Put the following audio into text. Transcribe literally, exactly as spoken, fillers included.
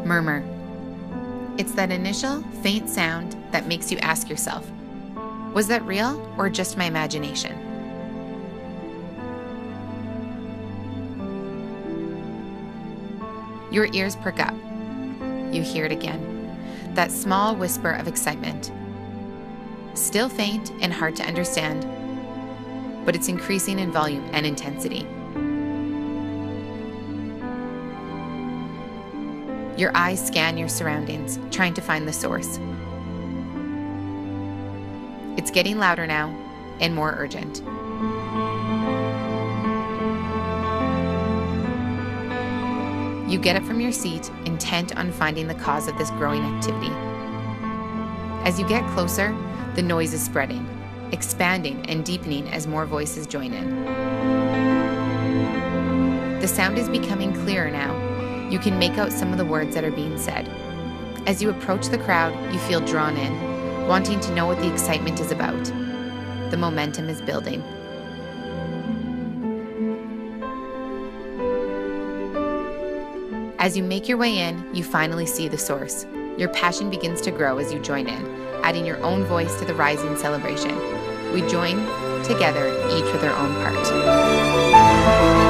Murmur. It's that initial, faint sound that makes you ask yourself, was that real or just my imagination? Your ears perk up. You hear it again. That small whisper of excitement. Still faint and hard to understand, but it's increasing in volume and intensity. Your eyes scan your surroundings, trying to find the source. It's getting louder now and more urgent. You get up from your seat, intent on finding the cause of this growing activity. As you get closer, the noise is spreading, expanding and deepening as more voices join in. The sound is becoming clearer now. You can make out some of the words that are being said. As you approach the crowd, you feel drawn in, wanting to know what the excitement is about. The momentum is building. As you make your way in, you finally see the source. Your passion begins to grow as you join in, adding your own voice to the rising celebration. We join together, each with our own part.